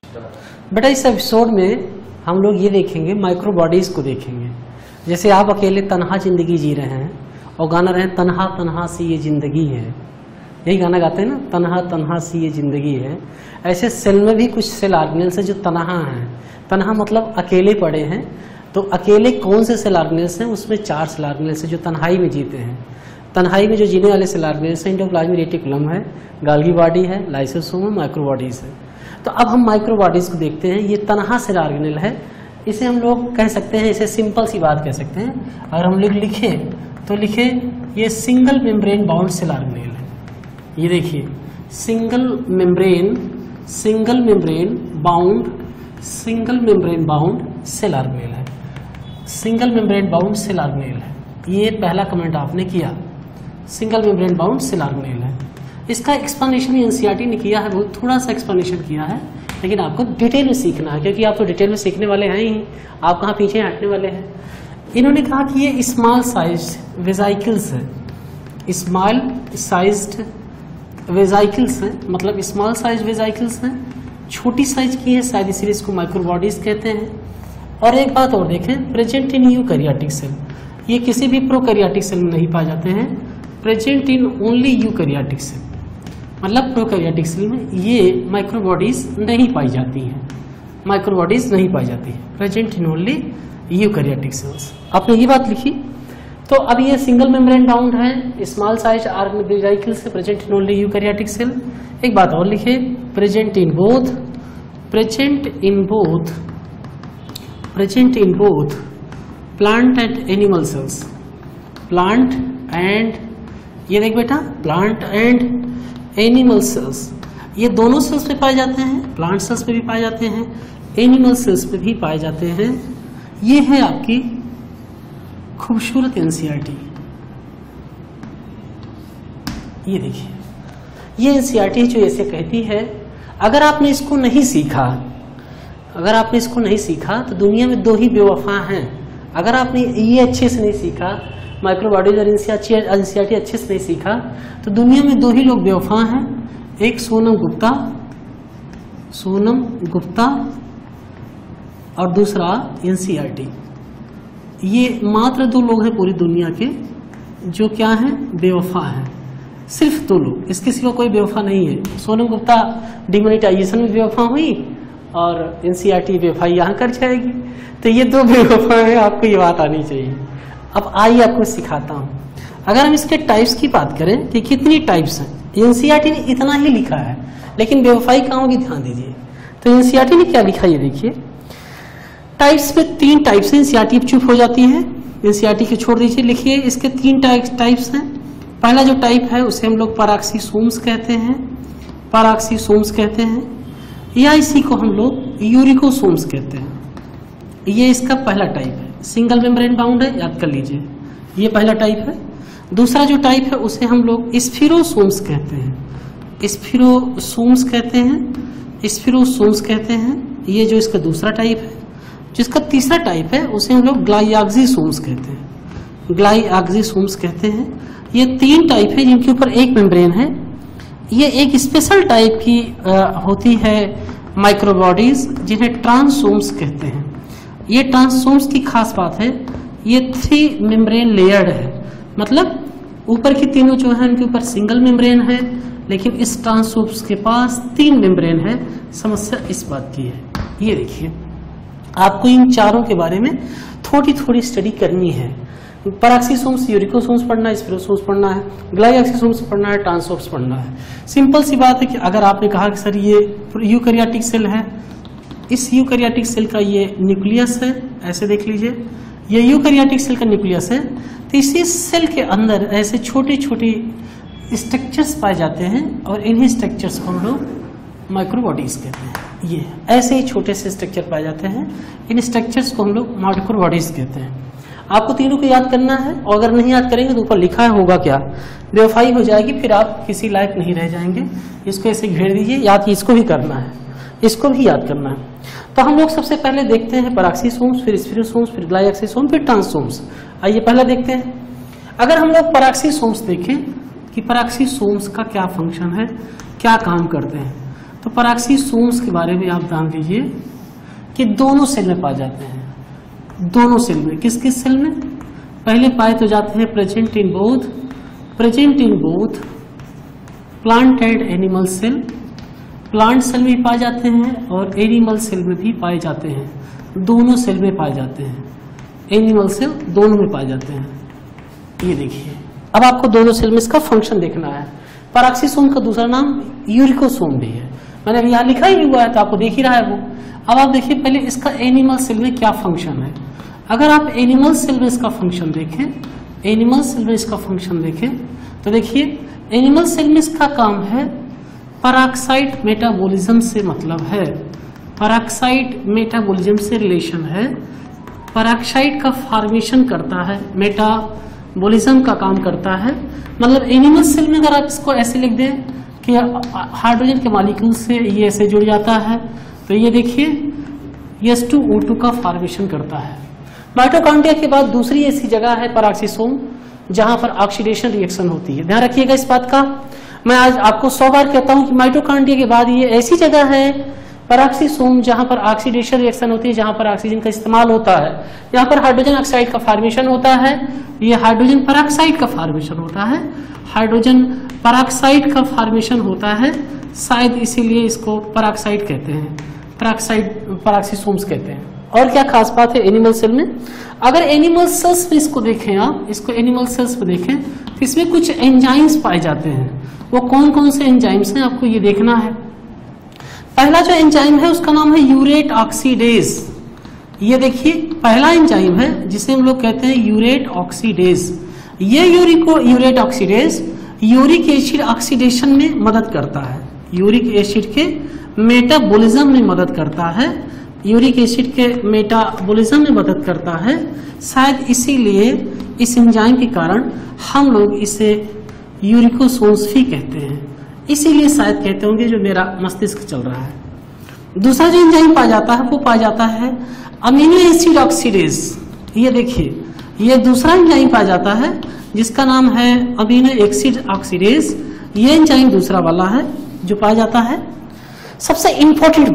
बेटा इस एपिसोड में हम लोग ये देखेंगे माइक्रो बॉडीज को देखेंगे। जैसे आप अकेले तन्हा जिंदगी जी रहे हैं और गाना रहे तन्हा तन्हा सी ये जिंदगी है, यही गाना गाते हैं ना, तन्हा तन्हा सी ये जिंदगी है। ऐसे सेल में भी कुछ सेल ऑर्गेनेल्स है जो तन्हा हैं। तन्हा मतलब अकेले पड़े हैं। तो अकेले कौन से सेल ऑर्गेनेल्स हैं? उसमें 4 सेल ऑर्गेनेल्स हैं जो तन्हाई में जीते हैं। तन्हाई में जो जीने वाले सेल ऑर्गेनेल्स हैं, एंडोप्लाज्मिक रेटिकुलम है, गाल्गी बॉडी है, लाइसोसोम है, माइक्रो बॉडीज है। तो अब हम माइक्रो बॉडीज को देखते हैं। ये तन्हा सेल ऑर्गेनेल है। इसे हम लोग कह सकते हैं, इसे सिंपल सी बात कह सकते हैं। अगर हम लोग लिखे तो लिखे ये single membrane bound cell organelle है। ये देखिए single membrane bound cell organelle है। Single membrane bound cell organelle है। ये पहला कमेंट आपने किया, single membrane bound cell organelle है। इसका एक्सप्लेनेशन एनसीईआरटी ने किया है, बहुत थोड़ा सा एक्सप्लेनेशन किया है, लेकिन आपको डिटेल में सीखना है क्योंकि आप तो डिटेल में सीखने वाले हैं ही, आप कहाँ पीछे हटने वाले हैं। इन्होंने कहा कि ये स्मॉल साइज वेजाइकल्स है, स्मॉल साइज्ड वेजाइकल्स है, मतलब स्मॉल साइज वेजाइकल्स हैं, छोटी साइज की है, शायद इसलिए इसको माइक्रोबॉडीज कहते हैं। और एक बात और देखें, प्रेजेंट इन यूकैरियोटिक सेल, ये किसी भी प्रोकैरियोटिक सेल में नहीं पाए जाते हैं। Present in only eukaryotic cell, मतलब प्रोकैरियोटिक सेल में ये माइक्रोबॉडीज नहीं पाई जाती हैं, माइक्रोबॉडीज नहीं पाई जाती है, present in only eukaryotic cells. आपने ये बात लिखी। तो अब ये सिंगल मेम्ब्रेन बाउंड है, स्मॉल साइज वेजाइकल से, present in only eukaryotic cell. एक बात और लिखे, present in both plant and animal cells, plant and, ये देख बेटा, प्लांट एंड एनिमल सेल्स, ये दोनों सेल्स पे पाए जाते हैं, प्लांट सेल्स पे भी पाए जाते हैं, एनिमल सेल्स पे भी पाए जाते हैं। ये है आपकी खूबसूरत एनसीईआरटी। ये देखिए, ये एनसीईआरटी जो ऐसे कहती है, अगर आपने इसको नहीं सीखा, तो दुनिया में 2 ही बेवफा हैं। अगर आपने ये अच्छे से नहीं सीखा, माइक्रोबॉडीज और एनसीईआरटी अच्छे से नहीं सीखा, तो दुनिया में 2 ही लोग बेवफा हैं। एक सोनम गुप्ता और दूसरा एनसीईआरटी। ये मात्र 2 लोग हैं पूरी दुनिया के जो क्या हैं, बेवफा हैं। सिर्फ 2 लोग, इसके सिवा कोई बेवफा नहीं है। सोनम गुप्ता डिमोनेटाइजेशन में बेवफा हुई और एनसीईआरटी बेवफाई यहाँ कर जाएगी। तो ये 2 बेवफा हैं, आपको ये बात आनी चाहिए। अब आइए आपको सिखाता हूँ। अगर हम इसके टाइप्स की बात करें कि कितनी टाइप्स हैं, एनसीईआरटी ने इतना ही लिखा है, लेकिन बेवफाई कहाँ होगी ध्यान दीजिए। तो एनसीईआरटी ने क्या लिखा, ये देखिए, टाइप्स में 3 टाइप्स हैं। एनसीईआरटी चुप हो जाती है, एनसीईआरटी को छोड़ दीजिए। लिखिए, इसके 3 टाइप्स हैं। पहला जो टाइप है उसे हम लोग पैराक्सीसोम्स कहते हैं, या इसी को हम लोग यूरिकोसोम्स कहते हैं। ये इसका पहला टाइप है, सिंगल मेम्ब्रेन बाउंड है, याद कर लीजिए, ये पहला टाइप है। दूसरा जो टाइप है उसे हम लोग स्फीरोसोम्स कहते हैं, ये जो इसका दूसरा टाइप है। जिसका तीसरा टाइप है उसे हम लोग ग्लाइऑक्सीसोम्स कहते हैं। ये 3 टाइप है जिनके ऊपर एक मेम्ब्रेन है। ये एक स्पेशल टाइप की होती है माइक्रोबॉडीज, जिन्हें ट्रांससोम्स कहते हैं। ये ट्रांससोम्स की खास बात है, ये 3 मेम्ब्रेन लेयर्ड है, मतलब ऊपर की तीनों जो है उनके ऊपर सिंगल मेम्ब्रेन है, लेकिन इस ट्रांससोम्स के पास 3 मेम्ब्रेन है। समस्या इस बात की है। ये देखिए, आपको इन चारों के बारे में थोड़ी स्टडी करनी है। पैराक्सीसोम्स, यूरिकोसोम्स पढ़ना है, स्फीरोसोम्स पढ़ना है, ग्लाइऑक्सीसोम्स पढ़ना है, ट्रांससोम्स पढ़ना है। सिंपल सी बात है कि अगर आपने कहा कि सर ये यूकैरियोटिक सेल है, इस यूकैरियोटिक सेल का ये न्यूक्लियस है, ऐसे देख लीजिए, ये यूकैरियोटिक सेल का न्यूक्लियस है। तो इसी सेल के अंदर ऐसे छोटे स्ट्रक्चर्स पाए जाते हैं और इन्हीं स्ट्रक्चर्स को हम लोग माइक्रोबॉडीज कहते हैं। ये ऐसे ही छोटे से स्ट्रक्चर पाए जाते हैं, इन स्ट्रक्चर्स को हम लोग माइक्रोबॉडीज कहते हैं। आपको तीनों को याद करना है, और अगर नहीं याद करेंगे तो ऊपर लिखा होगा क्या, बेवफाई हो जाएगी, फिर आप किसी लायक नहीं रह जाएंगे। इसको ऐसे घेर दीजिए, याद इसको भी करना है, इसको भी याद करना है। तो हम लोग सबसे पहले देखते हैं पैराक्सीसोम्स, फिर स्फीरोसोम्स, फिर ग्लाइऑक्सीसोम्स, फिर ट्रांससोम्स। आइए पहले देखते हैं। अगर हम लोग पैराक्सीसोम्स देखें कि पैराक्सीसोम्स का क्या फंक्शन है, क्या काम करते हैं, तो पराक्सीसोम्स के बारे में आप जान लीजिए कि दोनों सेल में पाए जाते हैं। दोनों सेल में, किस किस सेल में? पहले पाए तो जाते हैं present in both plant and animal cell. Plant cell में पाए जाते हैं और एनिमल सेल में भी पाए जाते हैं, दोनों सेल में पाए जाते हैं। एनिमल सेल दोनों में पाए जाते हैं। ये देखिए, अब आपको दोनों सेल में इसका फंक्शन देखना है। पराक्सीसोम का दूसरा नाम यूरिकोसोम भी है, मैंने अभी यहाँ लिखा ही हुआ है तो आपको देख ही रहा है वो। अब आप देखिए पहले इसका एनिमल सेल में क्या फंक्शन है। अगर आप एनिमल सेल में इसका फंक्शन देखें, एनिमल सेल में इसका फंक्शन देखें तो देखिए एनिमल सेल में इसका काम है पराक्साइड मेटाबॉलिज्म से मतलब है, पराक्साइड मेटाबॉलिज्म से रिलेशन है। पराक्साइड का फॉर्मेशन करता है, मेटाबॉलिज्म का काम करता है। मतलब एनिमल सेल में अगर आप इसको ऐसे लिख दें कि हाइड्रोजन के मॉलिक्यूल से ये ऐसे जुड़ जाता है तो ये देखिए H2O2 का फॉर्मेशन करता है। माइटोकॉन्ड्रिया के बाद दूसरी ऐसी जगह है पराक्सीसोम जहां पर ऑक्सीडेशन रिएक्शन होती है। ध्यान रखिएगा इस बात का, मैं आज आपको 100 बार कहता हूं कि माइटोकॉन्ड्रिया के बाद ये ऐसी जगह है पराक्सीसोम जहां पर ऑक्सीडेशन रिएक्शन होती है, जहां पर ऑक्सीजन का इस्तेमाल होता है, यहाँ पर हाइड्रोजन ऑक्साइड का फॉर्मेशन होता है। ये हाइड्रोजन पराक्साइड का फॉर्मेशन होता है, हाइड्रोजन पराक्साइड का फॉर्मेशन होता है, शायद इसीलिए इसको पराक्साइड कहते हैं, पराक्सीसोम्स कहते हैं। और क्या खास बात है एनिमल सेल में? अगर एनिमल सेल्स में इसको देखें, आप इसको एनिमल सेल्स में देखें तो इसमें कुछ एंजाइम्स पाए जाते हैं। वो कौन कौन से एंजाइम्स हैं आपको ये देखना है। पहला जो एंजाइम है उसका नाम है यूरेट ऑक्सीडेज। ये देखिए पहला एंजाइम है जिसे हम लोग कहते हैं यूरेट ऑक्सीडेज। ये urate oxidase uric acid oxidation में मदद करता है, यूरिक एसिड के मेटाबॉलिज्म में मदद करता है, यूरिक एसिड के मेटाबॉलिज्म में मदद करता है। शायद इसीलिए इस एंजाइम के कारण हम लोग इसे यूरिकोसोम्स भी कहते हैं, इसीलिए शायद कहते होंगे जो मेरा मस्तिष्क चल रहा है। दूसरा जो एंजाइम पाया जाता है वो पाया जाता है अमीनो एसिड ऑक्सीडेज। ये देखिए ये दूसरा एंजाइम पाया जाता है जिसका नाम है अमीनो एसिड ऑक्सीडेज। ये एंजाइम दूसरा वाला है जो पाया जाता है। सबसे इंपॉर्टेंट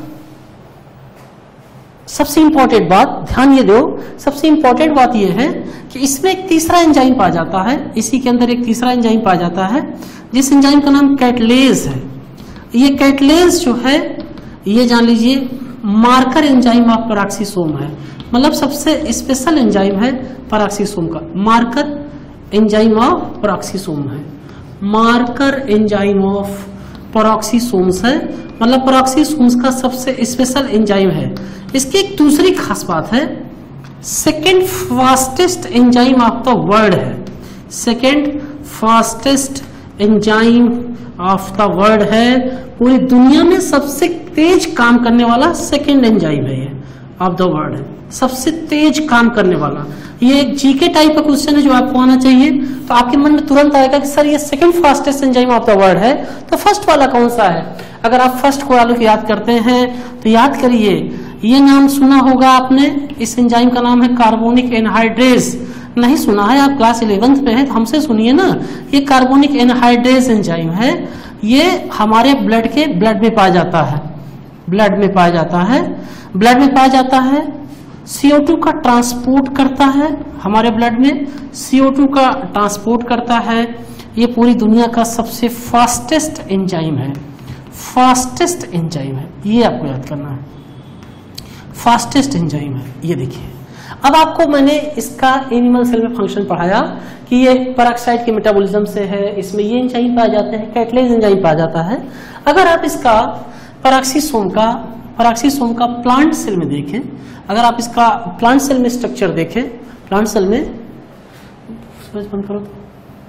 बात ध्यान ये दो, सबसे इंपॉर्टेंट बात ये है कि इसमें एक तीसरा एंजाइम पाया जाता है, इसी के अंदर एक तीसरा एंजाइम पाया जाता है जिस एंजाइम का नाम कैटलेज है। ये कैटलेज जो है ये जान लीजिए मार्कर एंजाइम ऑफ पराक्सीसोम है, मतलब सबसे स्पेशल एंजाइम है पराक्सीसोम का। मार्कर एंजाइम ऑफ पराक्सीसोम है, मार्कर एंजाइम ऑफ पराक्सीसोम्स है, मतलब पराक्सीसोम्स का सबसे स्पेशल एंजाइम है। इसकी एक दूसरी खास बात है, second fastest enzyme of the world है, second fastest enzyme of the world है। पूरी दुनिया में सबसे तेज काम करने वाला सेकेंड एंजाइम है ये ऑफ द वर्ल्ड है, सबसे तेज काम करने वाला। ये एक जीके टाइप का क्वेश्चन है जो आपको आना चाहिए, तो आपके मन में तुरंत आएगा कि सर ये second fastest enzyme of the world है तो फर्स्ट वाला कौन सा है। अगर आप फर्स्ट को वालों को याद करते हैं तो याद करिए, ये नाम सुना होगा आपने, इस एंजाइम का नाम है कार्बोनिक एनहाइड्रेज। नहीं सुना है, आप क्लास 11th में है तो हमसे सुनिए ना। ये कार्बोनिक एनहाइड्रेज एंजाइम है, ये हमारे ब्लड में पाया जाता है, ब्लड में पाया जाता है। CO2 का ट्रांसपोर्ट करता है, हमारे ब्लड में CO2 का ट्रांसपोर्ट करता है। ये पूरी दुनिया का सबसे फास्टेस्ट एंजाइम है, फास्टेस्ट एंजाइम है, ये आपको याद करना है, फास्टेस्ट एंजाइम है। ये देखिए, अब आपको मैंने इसका एनिमल सेल में फंक्शन पढ़ाया कि ये पेरोक्साइड के मेटाबॉलिज्म से है, इसमें ये एंजाइम पाया जाते हैं, कैटलेज एंजाइम पाया जाता है। अगर आप इसका पेरोक्सीसोम का प्लांट सेल में देखें, अगर आप इसका प्लांट सेल में स्ट्रक्चर देखें, प्लांट सेल में बंद करो तो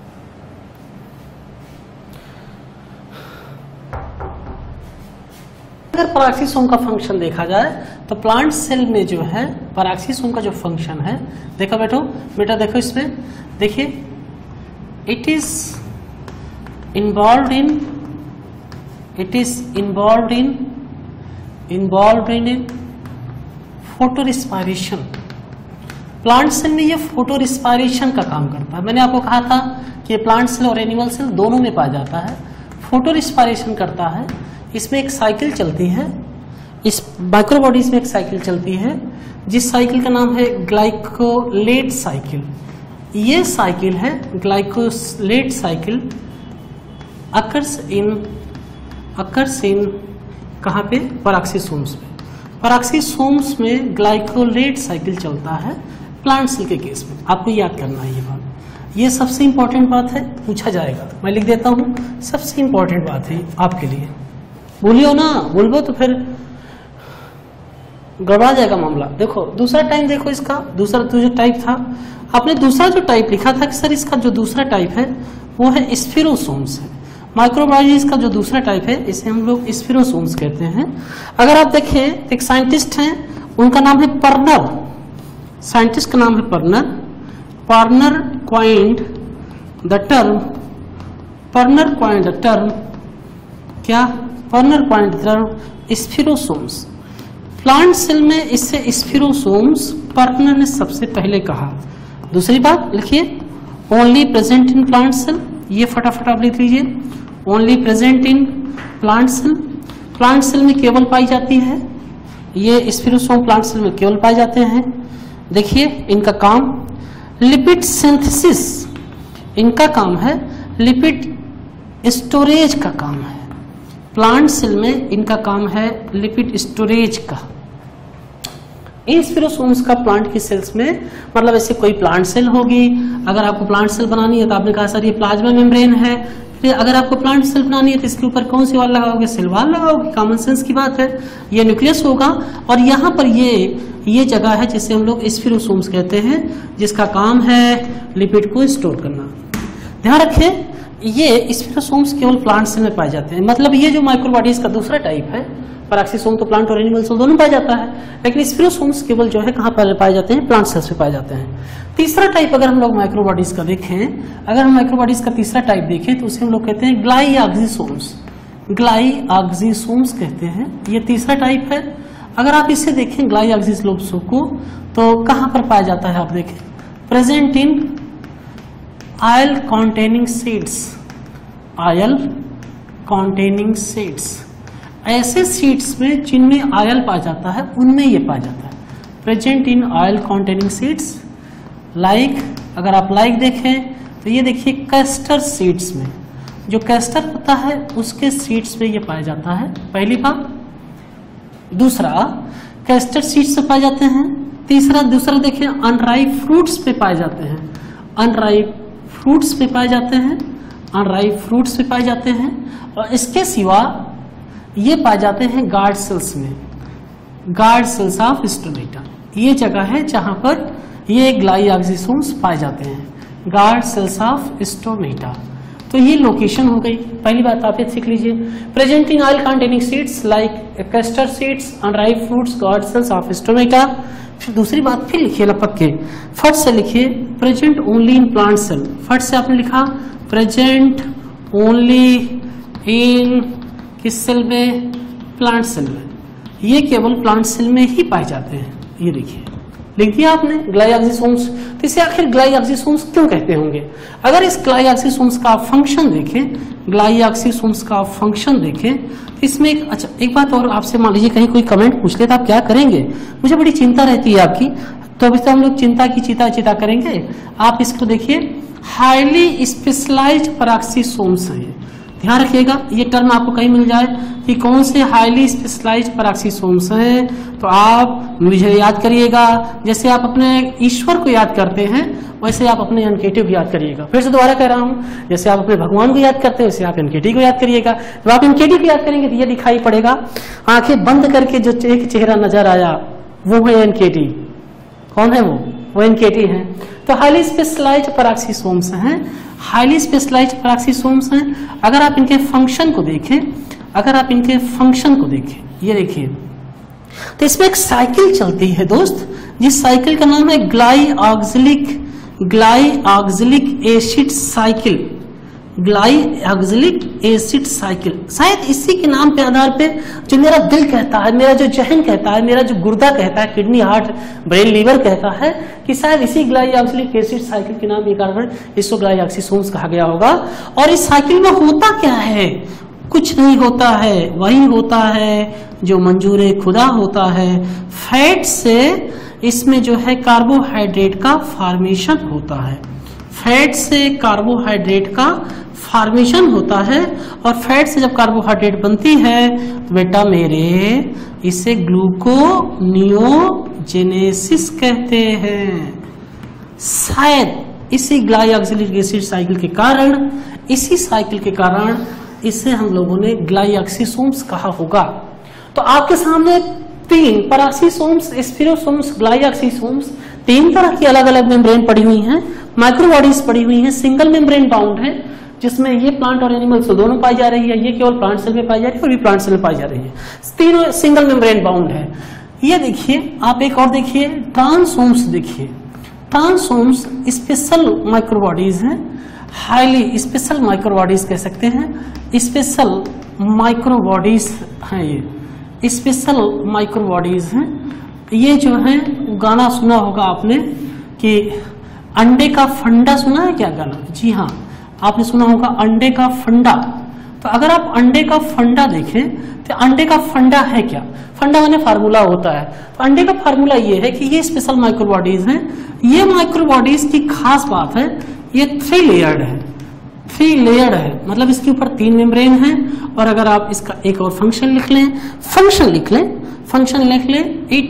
अगर पेरोक्सीसोम का फंक्शन देखा जाए तो प्लांट सेल में जो है पेरोक्सीसोम का जो फंक्शन है, देखो बेटा देखो इसमें देखिए, it is involve in photorespiration. Plant cell में ये फोटो रिस्पायरेशन का काम करता है। मैंने आपको कहा था कि प्लांट सेल और एनिमल सेल दोनों में पाया जाता है, फोटो रिस्पायरेशन करता है। इसमें एक साइकिल चलती है, इस माइक्रोबॉडीज में एक साइकिल चलती है जिस साइकिल का नाम है ग्लाइकोलेट साइकिल। ये साइकिल है ग्लाइकोलेट साइकिल अकर्स इन कहाँ पे? पैराक्सीसोम्स में। पैराक्सीसोम्स में ग्लाइकोलेट साइकिल चलता है प्लांट सेल के केस में। आपको याद करना है ये बात, ये सबसे इंपॉर्टेंट बात है, पूछा जाएगा। मैं लिख देता हूं, सबसे इंपॉर्टेंट बात है आपके लिए। बोलियो ना, बोलबो तो फिर गड़बड़ा जाएगा मामला। देखो दूसरा टाइप, देखो इसका दूसरा जो टाइप था, आपने दूसरा जो टाइप लिखा था कि सर इसका जो दूसरा टाइप है वो है स्फीरोसोम्स है। माइक्रोबायोलॉजी का जो दूसरा टाइप है इसे हम लोग स्फीरोसोम्स कहते हैं। अगर आप देखें, एक साइंटिस्ट हैं, उनका नाम है पर्नर, साइंटिस्ट का नाम है Perner. Perner coined the term क्या? Perner coined the term spherosomes. Plant cell में इससे स्फीरोसोम्स पर्नर ने सबसे पहले कहा। दूसरी बात लिखिए, only present in plant cell, ये फटाफट आप लिख लीजिए, only present in plant cell. Plant cell में केवल पाई जाती है, ये स्फीरोसोम प्लांट सेल में केवल पाए जाते हैं। देखिए इनका काम लिपिड सिंथेसिस, इनका काम है लिपिड स्टोरेज का काम है। प्लांट सेल में इनका काम है लिपिड स्टोरेज का। इन स्फीरोसोम्स का प्लांट की सेल्स में, मतलब ऐसे कोई प्लांट सेल होगी, अगर आपको प्लांट सेल बनानी है तो आपने कहा सर ये प्लाज्मा मेम्ब्रेन है, फिर अगर आपको प्लांट सेल बनानी है तो इसके ऊपर कौन सी वाल लगाओगे? सेल वाल लगाओगे, कॉमन सेंस की बात है। ये न्यूक्लियस होगा और यहाँ पर ये जगह है जिसे हम लोग स्फीरोसोम्स कहते हैं, जिसका काम है लिपिड को स्टोर करना। ध्यान रखें, ये स्फीरोसोम्स केवल प्लांट सेल में पाए जाते हैं। मतलब ये जो माइक्रोबॉडीज का दूसरा टाइप है, पैराक्सीसोम तो प्लांट और एनिमल सेल दोनों पाया जाता है, लेकिन स्फीरोसोम्स केवल जो है कहाँ पर पाए जाते हैं? प्लांट सेल्स में पाए जाते हैं। तीसरा टाइप अगर हम लोग माइक्रोबॉडीज का देखें, अगर हम माइक्रोबॉडीज का तीसरा टाइप देखें तो उसे हम लोग कहते हैं ग्लाइऑक्सिसोम्स। ग्लाइऑक्सिसोम्स कहते हैं, ये तीसरा टाइप है। अगर आप इसे देखें ग्लाइऑक्सिसोम्स को, तो कहाँ पर पाया जाता है? आप देखें, present in oil containing seeds. Oil containing seeds, ऐसे सीड्स में जिनमें ऑयल पाया जाता है उनमें ये पाया जाता है। Present in oil containing seeds, like अगर आप लाइक देखें तो ये देखिए कैस्टर सीड्स में, जो कैस्टर होता है उसके सीड्स में ये पाया जाता है, पहली बात। दूसरा, कैस्टर सीड्स में पाए जाते हैं। दूसरा देखिए अनराइप फ्रूट्स पे पाए जाते हैं, अनराइप फ्रूट्स पे पाए जाते हैं, अनराइप फ्रूट्स पे पाए जाते हैं। और इसके सिवा ये पाए जाते हैं गार्ड सेल्स में, गार्ड सेल्स ऑफ स्टोमेटा। ये जगह है जहां पर ये ग्लाइऑक्सिसोम्स पाए जाते हैं, गार्ड सेल्स ऑफ स्टोमेटा। तो ये लोकेशन हो गई। पहली बात आप ये सीख लीजिए, present in oil containing seeds like castor seeds, unripe fruits, guard cells of stomata. फिर दूसरी बात फिर लिखिए लपक के, फट से लिखिए present only in plant cell. फट से आपने लिखा प्रेजेंट ओनली इन किस सेल में? प्लांट सेल में। ये केवल प्लांट सेल में ही पाए जाते हैं। ये देखिए लिख दिया आपने ग्लाइऑक्सिसोम्स। तो इसे आखिर ग्लाइऑक्सिसोम्स क्यों कहते होंगे? अगर इस ग्लाइऑक्सिसोम्स का फंक्शन देखें, ग्लाइऑक्सिसोम्स का फंक्शन देखें तो इसमें एक बात और आपसे, मान लीजिए कहीं कोई कमेंट पूछ ले तो आप क्या करेंगे? मुझे बड़ी चिंता रहती है आपकी, तो अभी तो हम लोग चिंता की चिता करेंगे। आप इसको देखिए, हाईली स्पेशलाइज्ड पैराक्सीसोम्स है। ध्यान रखिएगा, ये टर्म आपको कहीं मिल जाए कि कौन से हाईली स्पेशलाइज्ड पैराक्सीसोम्स हैं, तो आप मुझे याद करिएगा। जैसे आप अपने ईश्वर को याद करते हैं वैसे आप अपने एनकेटी को याद करिएगा। फिर से दोबारा कह रहा हूं, जैसे आप अपने भगवान को याद करते हैं वैसे आप एनकेटी को याद करिएगा। जब आप एनकेटी को याद करेंगे तो ये दिखाई पड़ेगा, आंखें बंद करके जो एक चेहरा नजर आया वो है एनकेटी। कौन है वो एनकेटी है। तो हाईली स्पेशलाइज्ड पैराक्सीसोम्स हैं, हाईली स्पेशलाइज्ड पैराक्सीसोम्स हैं। अगर आप इनके फंक्शन को देखें, ये देखिए, तो इसमें एक साइकिल चलती है दोस्त, जिस साइकिल का नाम है glyoxylic acid cycle. Glyoxylic acid cycle, शायद इसी के नाम पे आधार पे जो मेरा दिल कहता है, मेरा जो जहन कहता है, मेरा जो गुर्दा कहता है, किडनी, हार्ट, ब्रेन, लीवर कहता है कि शायद इसी ग्लाइऑक्सिलिक एसिड साइकिल के नाम के कारण इसको ग्लाइऑक्सिसोम्स कहा गया होगा। और इस साइकिल में होता क्या है? कुछ नहीं होता है, वही होता है जो मंजूर खुदा होता है। फैट से इसमें जो है कार्बोहाइड्रेट का फॉर्मेशन होता है, फैट से कार्बोहाइड्रेट का फॉर्मेशन होता है, और फैट से जब कार्बोहाइड्रेट बनती है तो बेटा मेरे इसे ग्लूकोनियोजेनेसिस कहते हैं। शायद इसी ग्लाइऑक्सिलिक एसिड साइकिल के कारण, इसी साइकिल के कारण इसे हम लोगों ने ग्लाइऑक्सिसोम्स कहा होगा। तो आपके सामने तीन पराक्सीसोम्स, स्पिरोसोम्स, ग्लाइऑक्सिसोम्स, तीन तरह की अलग अलग मेम्ब्रेन पड़ी हुई हैं, माइक्रोबॉडीज पड़ी हुई हैं, सिंगल मेम्ब्रेन बाउंड है, जिसमें ये प्लांट और एनिमल से दोनों पाई जा रही है, ये केवल प्लांट सेल में पाई जा रही है और भी प्लांट सेल में पाई जा रही है, तीनों सिंगल मेम्ब्रेन बाउंड है। ये देखिए, आप एक और देखिए, ट्रांसोम्स देखिए, ट्रांसोम्स स्पेशल माइक्रोबॉडीज हैं, हाईली स्पेशल माइक्रोबॉडीज कह सकते हैं, स्पेशल माइक्रोबॉडीज हैं, ये स्पेशल माइक्रोबॉडीज हैं। ये जो है गाना सुना होगा आपने कि अंडे का फंडा, सुना है क्या गाना? जी हाँ, आपने सुना होगा अंडे का फंडा। तो अगर आप अंडे का फंडा देखें तो अंडे का फंडा है क्या? फंडा माने फार्मूला होता है। तो अंडे का फार्मूला ये है कि ये स्पेशल माइक्रोबॉडीज हैं। ये माइक्रोबॉडीज की खास बात है, ये 3 लेयर्ड है, 3 लेयर्ड है, मतलब इसके ऊपर 3 मेम्ब्रेन है। और अगर आप इसका एक और फंक्शन लिख लें, फंक्शन लिख लें,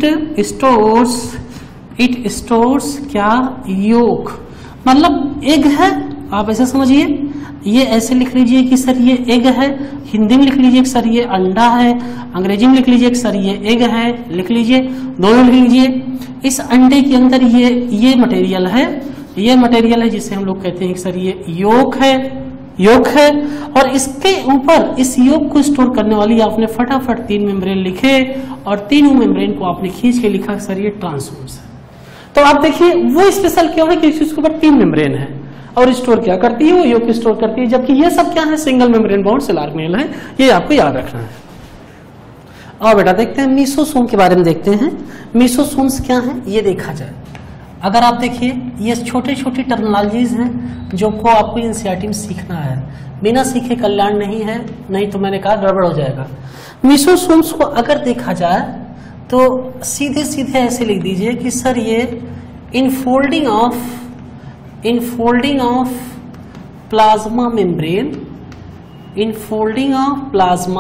इट स्टोर्स क्या? योग, मतलब एग है। आप ऐसे समझिए, ये ऐसे लिख लीजिए कि सर ये एग है, हिंदी में लिख लीजिए कि सर ये अंडा है, अंग्रेजी में लिख लीजिए कि सर ये एग है, लिख लीजिए, दोनों लिख लीजिए। इस अंडे के अंदर ये मटेरियल है, ये मटेरियल है जिसे हम लोग कहते हैं कि सर ये योक है। और इसके ऊपर इस योक को स्टोर करने वाली आपने फटाफट 3 मेम्ब्रेन लिखे, और तीनों मेम्ब्रेन को आपने खींच के लिखा सर ये ट्रांसोम्स है। तो आप देखिए वो स्पेशल क्यों है कि इसके ऊपर 3 मेम्ब्रेन है, और स्टोर क्या करती है? वो योग स्टोर करती है। जबकि ये सब क्या है? Single membrane bound cell organelle है, ये आपको याद रखना है। और बेटा देखते हैं मीसोसोम के बारे में देखते हैं। मीसोसोम्स क्या है ये देखा जाए। अगर आप देखिए, ये छोटे छोटे टर्मिनोलॉजीज हैं जो को आपको एनसीईआरटी में सीखना है, बिना सीखे कल्याण नहीं है, नहीं तो मैंने कहा गड़बड़ हो जाएगा। मीसोसोम्स को अगर देखा जाए तो सीधे सीधे ऐसे लिख दीजिए कि सर ये infolding of plasma membrane, infolding of plasma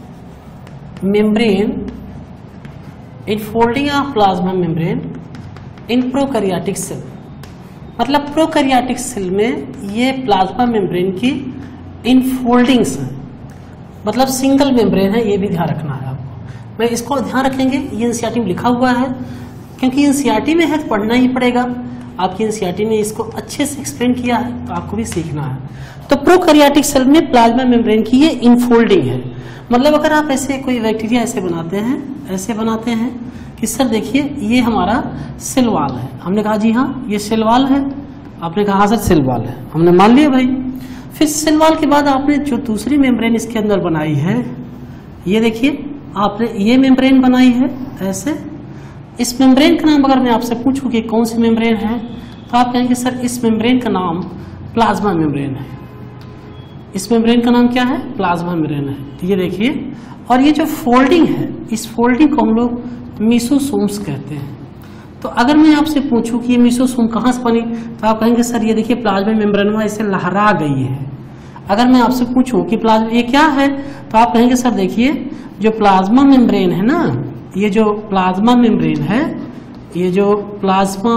membrane in prokaryotic cell. मतलब प्रोकैरियोटिक सेल में ये प्लाज्मा मेम्ब्रेन की इनफोल्डिंग्स है, मतलब सिंगल मेम्ब्रेन है, ये भी ध्यान रखना है आपको। मैं इसको ध्यान रखेंगे, ये एनसीईआरटी में लिखा हुआ है, क्योंकि एनसीईआरटी में है तो पढ़ना ही पड़ेगा। आपकी एनसीईआरटी ने इसको अच्छे से एक्सप्लेन किया है, तो आपको भी सीखना है। तो प्रोकैरियोटिक सेल में प्लाज्मा मेम्ब्रेन की ये इनफोल्डिंग है। मतलब अगर आप ऐसे कोई बैक्टीरिया ऐसे बनाते हैं कि सर देखिए ये हमारा सेल वॉल है, हमने कहा जी हाँ ये सेल वॉल है, आपने कहा हाँ सर सेल वॉल है, हमने मान लिया भाई। फिर सेल वॉल के बाद आपने जो दूसरी मेम्ब्रेन इसके अंदर बनाई है, ये देखिए आपने ये मेम्ब्रेन बनाई है ऐसे। इस मेम्ब्रेन का नाम अगर मैं आपसे पूछूं कि कौन सी मेम्ब्रेन है, तो आप कहेंगे सर इस मेम्ब्रेन का नाम प्लाज्मा मेम्ब्रेन है। इस मेम्ब्रेन का नाम क्या है? प्लाज्मा मेम्ब्रेन है। ये देखिए, और ये जो फोल्डिंग है, इस फोल्डिंग को हम लोग मीसोसोम्स कहते हैं। तो अगर मैं आपसे पूछूं कि ये मीसोसोम कहाँ से बनी, तो आप कहेंगे सर ये देखिए प्लाज्मा मेम्ब्रेन ऐसे लहरा गई है। अगर मैं आपसे पूछूं कि प्लाज्मा ये क्या है, तो आप कहेंगे सर देखिए जो प्लाज्मा मेम्ब्रेन है ना, ये जो प्लाज्मा मेम्ब्रेन है, ये जो प्लाज्मा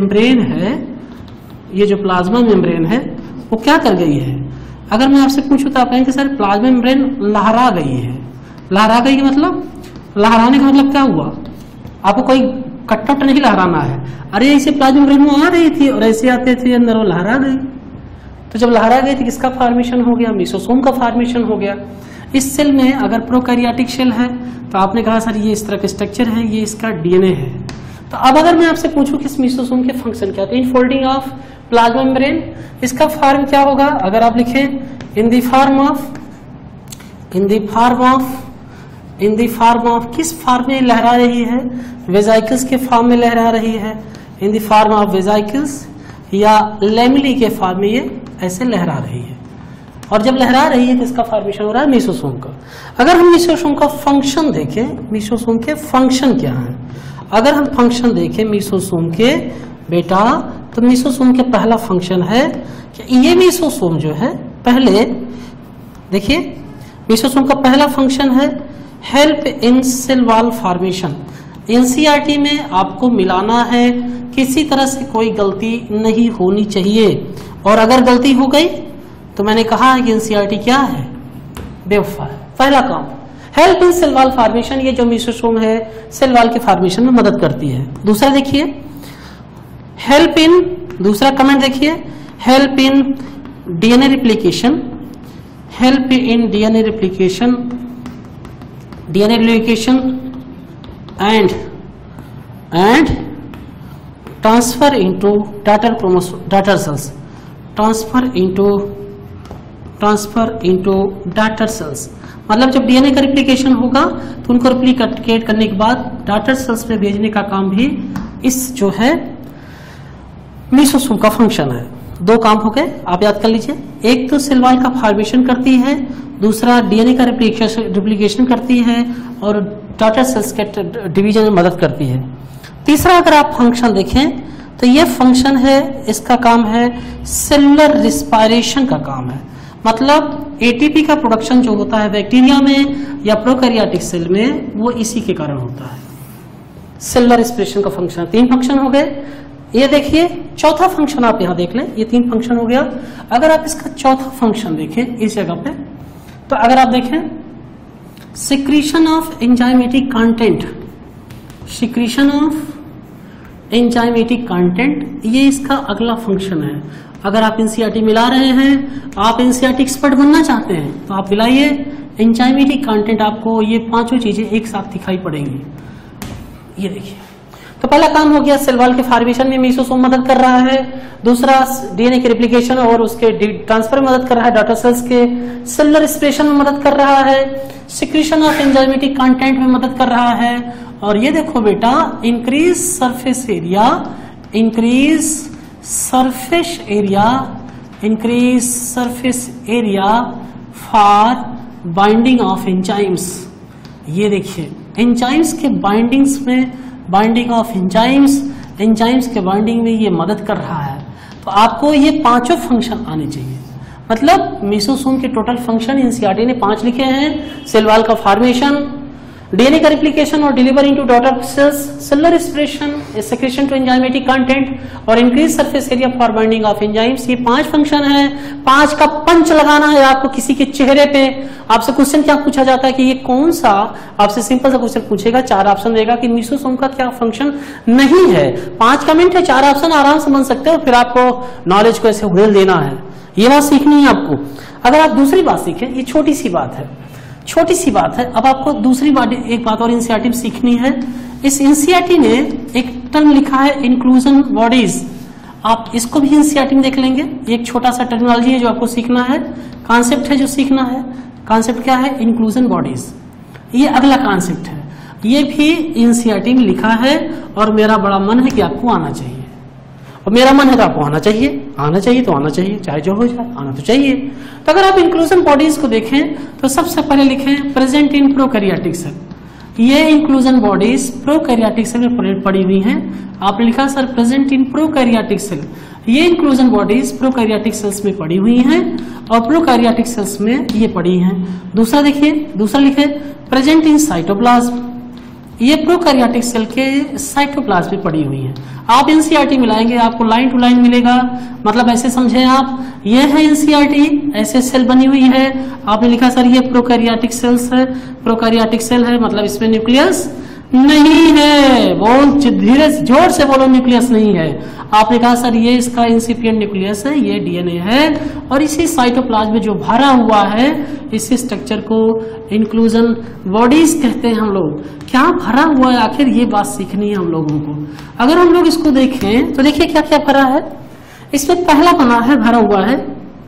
मेम्ब्रेन है वो क्या कर गई है। अगर मैं आपसे पूछूं तो आप कहेंगे सर प्लाज्मा मेम्ब्रेन लहरा गई है। लहरा गई मतलब, लहराने का मतलब क्या हुआ? आपको कोई कट्टा नहीं लहराना है, अरे ऐसे प्लाज्मा मेम्ब्रेन आ रही थी और ऐसे आते थे अंदर, वो लहरा गई। तो जब लहरा गई तो किसका फॉर्मेशन हो गया? मीसोसोम का फॉर्मेशन हो गया। इस सेल में अगर प्रोकैरियोटिक सेल है तो आपने कहा सर ये इस तरह का स्ट्रक्चर है, ये इसका डीएनए है। तो अब अगर मैं आपसे पूछूं कि इस मीसोसोम के फंक्शन क्या, तो इनफोल्डिंग ऑफ प्लाज्मा मेम्ब्रेन, इसका फॉर्म क्या होगा? अगर आप लिखें इन द फॉर्म ऑफ किस फॉर्म में लहरा रही है? वेजाइकल्स के फॉर्म में लहरा रही है, in the form of vesicles, या लेमिली के फॉर्म में ये ऐसे लहरा रही है। और जब लहरा रही है किसका फॉर्मेशन हो रहा है, मेसोसोम का। अगर हम मेसोसोम का फंक्शन देखें, मेसोसोम के फंक्शन क्या है, अगर हम फंक्शन देखें मेसोसोम के बेटा, तो मेसोसोम के पहला फंक्शन है कि ये मेसोसोम जो है, पहले देखिए मेसोसोम का पहला फंक्शन है help in cell wall formation. NCERT में आपको मिलाना है, किसी तरह से कोई गलती नहीं होनी चाहिए, और अगर गलती हो गई तो मैंने कहा है कि एनसीईआरटी क्या है, बेवफा है। पहला काम help in cell wall formation, ये जो मेसोसोम है सेल वॉल के फॉर्मेशन में मदद करती है। दूसरा देखिए हेल्प इन, दूसरा कमेंट देखिए, help in DNA replication, help in DNA replication, DNA replication and transfer into daughter cells, transfer into daughter cells. मतलब जब डीएनए का रिप्लिकेशन होगा तो उनको रिप्लिकेट करने के बाद डाटर सेल्स में भेजने का काम भी इस जो है मेसोसोम का फंक्शन है। दो काम हो गए, आप याद कर लीजिए, एक तो सेल वॉल का फॉर्मेशन करती है, दूसरा डीएनए का रिप्लिकेशन करती है और डाटर सेल्स के डिवीजन में मदद करती है। तीसरा अगर आप फंक्शन देखें तो ये फंक्शन है, इसका काम है सेलुलर रिस्पायरेशन का काम है। मतलब एटीपी का प्रोडक्शन जो होता है बैक्टीरिया में या प्रोकैरियोटिक सेल में, वो इसी के कारण होता है। सेलुलर रिस्पायरेशन का फंक्शन, तीन फंक्शन हो गए। ये देखिए चौथा फंक्शन आप यहां देख लें, ये तीन फंक्शन हो गया। अगर आप इसका चौथा फंक्शन देखें इस जगह पे, तो अगर आप देखें secretion of enzymatic content, secretion of enzymatic content, ये इसका अगला फंक्शन है। अगर आप एनसीईआरटी मिला रहे हैं, आप एनसीईआरटी एक्सपर्ट बनना चाहते हैं, तो आप मिलाइए एंजाइमेटिक कंटेंट, आपको ये पांचों चीजें एक साथ दिखाई पड़ेंगी। ये देखिए, तो पहला काम हो गया सेल वॉल के फॉर्मेशन में मेसोसोम मदद कर रहा है, दूसरा डीएनए के रिप्लिकेशन और उसके ट्रांसफर में मदद कर रहा है, डाटा सेल्स के सेलुलर रिस्पायरेशन में मदद कर रहा है, सिक्रीशन ऑफ एंजाइमेटिक कंटेंट में मदद कर रहा है, और ये देखो बेटा increase surface area, increase surface area, increase surface area for binding of enzymes. ये देखिए एंजाइम्स के बाइंडिंग्स में, बाइंडिंग ऑफ एंजाइम्स, एंजाइम्स के बाइंडिंग में ये मदद कर रहा है। तो आपको ये पांचों फंक्शन आने चाहिए। मतलब मेसोसोम के टोटल फंक्शन एनसीईआरटी ने 5 लिखे हैं, सेल वॉल का फॉर्मेशन, डीएनए का रिप्लिकेशन और delivery into daughter cells, cellular respiration, secretion to enzymatic content और increase surface area for binding of enzymes. ये 5 फंक्शन है। 5 का पंच लगाना है आपको किसी के चेहरे पे। आपसे क्वेश्चन क्या पूछा जाता है कि ये कौन सा, आपसे सिंपल सा क्वेश्चन पूछेगा, 4 ऑप्शन देगा कि मेसोसोम का क्या फंक्शन नहीं है। 5 कमेंट है, 4 ऑप्शन आराम से बन सकते हो। फिर आपको नॉलेज को ऐसे उड़ेल देना है, ये बात सीखनी है आपको। अगर आप दूसरी बात सीखें, ये छोटी सी बात है, छोटी सी बात है। अब आपको दूसरी बात, एक बात और एनसीईआरटी में सीखनी है। इस एनसीईआरटी ने एक टर्म लिखा है इंक्लूजन बॉडीज, आप इसको भी एनसीईआरटी में देख लेंगे। एक छोटा सा टर्मिनोलॉजी है जो आपको सीखना है, कॉन्सेप्ट है जो सीखना है। कॉन्सेप्ट क्या है? Inclusion bodies. ये अगला कॉन्सेप्ट है, ये भी एनसीईआरटी में लिखा है और मेरा बड़ा मन है कि आपको आना चाहिए। और मेरा मन है तो आपको आना चाहिए, आना चाहिए तो आना चाहिए, चाहे जो हो जाए, आना तो चाहिए। तो अगर आप इंक्लूजन बॉडीज को देखें तो सबसे पहले लिखें प्रेजेंट इन प्रोकैरियोटिक सेल। ये इंक्लूजन बॉडीज प्रोकैरियोटिक सेल में पड़ी हुई हैं। आपने लिखा sir present in prokaryotic cell, ये इंक्लूजन बॉडीज प्रोकैरियोटिक सेल्स में पड़ी हुई हैं और प्रोकैरियोटिक सेल्स में ये पड़ी हैं। दूसरा देखिए, दूसरा लिखे प्रेजेंट इन साइटोप्लाज्म, ये प्रोकैरियोटिक सेल के साइटोप्लाज्म में पड़ी हुई है। आप एनसीईआरटी मिलाएंगे आपको लाइन टू लाइन मिलेगा। मतलब ऐसे समझे आप, ये है एनसीईआरटी, ऐसे सेल बनी हुई है। आपने लिखा सर ये प्रोकैरियोटिक सेल्स है, प्रोकैरियोटिक सेल है, मतलब इसमें न्यूक्लियस नहीं है। बोल धीरे जोर से बोलो, न्यूक्लियस नहीं है। आपने कहा सर ये इसका इंसिपिएंट न्यूक्लियस है, ये डीएनए है और इसी साइटोप्लाज्म में जो भरा हुआ है इसी स्ट्रक्चर को इंक्लूजन बॉडीज कहते हैं हम लोग। क्या भरा हुआ है आखिर, ये बात सीखनी है हम लोगों को। अगर हम लोग इसको देखें तो देखिए क्या क्या भरा है। इसमें पहला बना है, भरा हुआ है,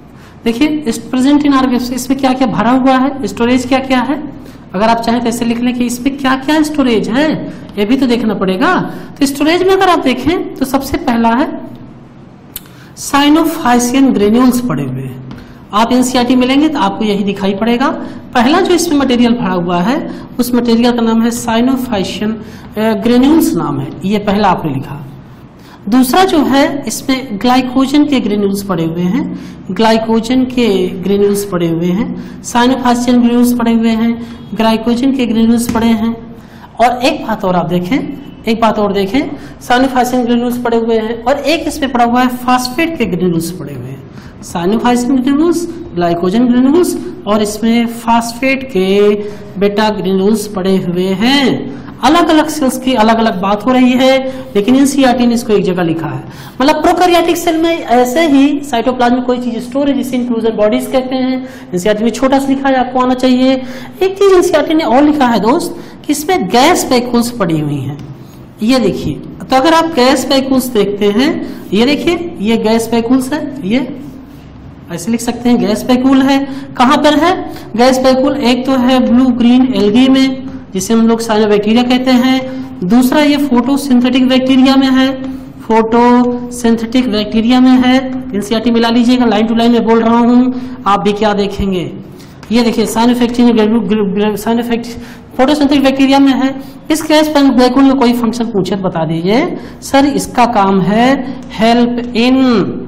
देखिए प्रेजेंट इन आर्गेन्स, इसमें क्या क्या भरा हुआ है, स्टोरेज क्या क्या है। अगर आप चाहें तो ऐसे लिख लें कि इसमें क्या क्या स्टोरेज है, ये भी तो देखना पड़ेगा। तो स्टोरेज में अगर आप देखें तो सबसे पहला है साइनोफाइसियन ग्रेन्यूल्स पड़े हुए हैं। आप एनसीईआरटी मिलेंगे तो आपको यही दिखाई पड़ेगा। पहला जो इसमें मटेरियल भरा हुआ है उस मटेरियल का नाम है साइनोफाइशियन ग्रेन्यूल्स नाम है, ये पहला आपने लिखा। दूसरा जो है इसमें ग्लाइकोजन के ग्रेन्यूल्स पड़े हुए हैं, ग्लाइकोजन के ग्रेन्यूल्स पड़े हुए हैं, साइनोफाइशियन ग्रेन्यूल्स पड़े हुए हैं, ग्लाइकोजन के ग्रेन्यूल्स पड़े हैं। और एक बात और आप देखें, एक बात और देखें, साइनोफाइशियन ग्रेन्यूल्स पड़े हुए हैं और एक इसमें पड़ा हुआ है फास्फेट के ग्रेन्यूल्स पड़े हुए हैं। साइनोफाइशिन ग्रेन्यूल्स, ग्लाइकोजन ग्रेन्यूल्स और इसमें फास्फेट के बेटा ग्रेन्यूल्स पड़े हुए हैं। अलग अलग सेल्स की अलग अलग बात हो रही है, लेकिन एनसीईआरटी ने इसको एक जगह लिखा है। मतलब प्रोकैरियोटिक सेल में ऐसे ही साइटोप्लाज्म में कोई चीज स्टोर है जिसे इंक्लूजन बॉडीज कहते हैं। एनसीईआरटी में छोटा सा लिखा है, आपको आना चाहिए। एक चीज एनसीईआरटी ने और लिखा है दोस्त कि इसमें गैस वैक्यूल्स पड़ी हुई हैं। ये देखिए, तो अगर आप गैस वैक्यूल्स देखते हैं, ये देखिए ये गैस वैक्यूल्स है, ये ऐसे लिख सकते हैं गैस वैक्यूल है। कहां पर है गैस वैक्यूल? एक तो है ब्लू ग्रीन एल्गी में जिसे हम लोग साइनोबैक्टीरिया कहते हैं। दूसरा ये फोटोसिंथेटिक बैक्टीरिया में है, फोटोसिंथेटिक बैक्टीरिया में है। एनसीईआरटी मिला लीजिएगा, लाइन टू लाइन में बोल रहा हूं, आप भी क्या देखेंगे। ये देखिए फोटोसिंथेटिक बैक्टीरिया में है। इस गैस वैक्यूल में कोई फंक्शन पूछे तो बता दीजिए सर। इसका काम है हेल्प इन